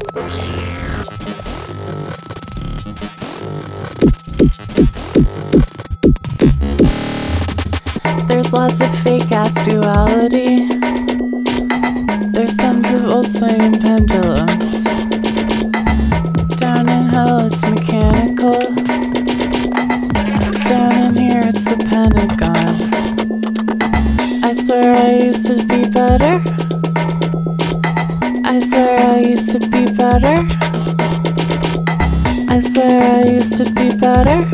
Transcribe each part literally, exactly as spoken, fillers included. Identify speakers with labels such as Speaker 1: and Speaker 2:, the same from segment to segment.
Speaker 1: There's lots of fake ass duality. There's tons of old swinging pendulums. Down in hell it's mechanical. Down in here it's the Pentagon. I swear I used to be better. I swear I used to be better. I swear I used to be better.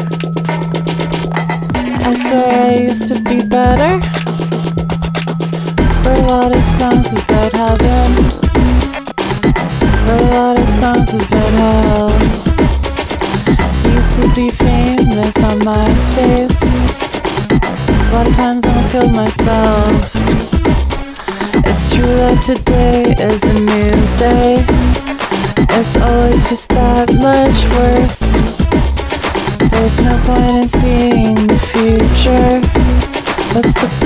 Speaker 1: I swear I used to be better. Wrote a lot of songs about heaven. Wrote a lot of songs about hell. Used to be famous on MySpace. A lot of times I almost killed myself. It's true that today is a new day. It's always just that much worse. There's no point in seeing the future. What's the